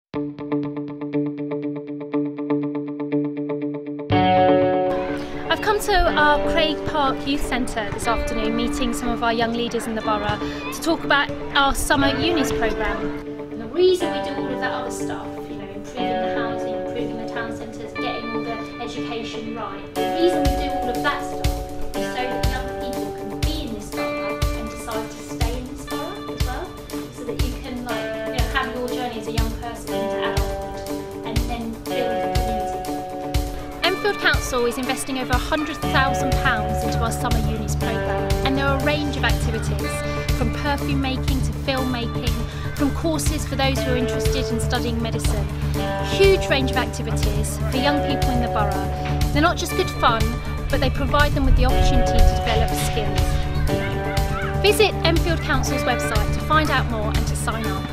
I've come to our Craig Park Youth Centre this afternoon, meeting some of our young leaders in the borough to talk about our summer unis programme. And the reason we do all of that other stuff, improving the housing, improving the town centres, getting all the education right, the reason we do all of that stuff is so that young people can be in this borough and decide to stay in this borough as well, so that you can have your journey as a young person into adulthood and then build a community. Enfield Council is investing over £100,000 into our summer unis programme, and there are a range of activities, from perfume making to film making, from courses for those who are interested in studying medicine. Huge range of activities for young people in the borough. They're not just good fun, but they provide them with the opportunity to develop skills. Visit Enfield Council's website to find out more and to sign up.